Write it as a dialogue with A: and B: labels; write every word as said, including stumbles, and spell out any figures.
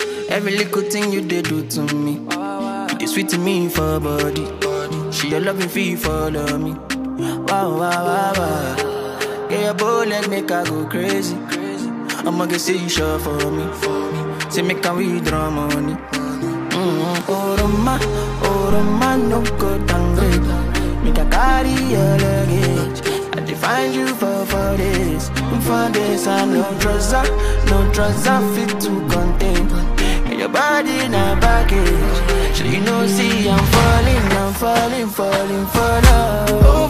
A: Every little thing you did do to me, it is sweet to me for body. She your loving fee follow me. Wow, wow, wow, wow. Yeah, your bullet make her go crazy. I'ma get see you sure for me. Say make her withdraw money. Mm-hmm. Oh, Roma, oh, Roma, no go downgrade. Make her carry your luggage. I define you for for this. For this, I no trouser, no trouser fit to contain. And your body in a baggage. So you know, see, I'm falling, I'm falling, falling for love.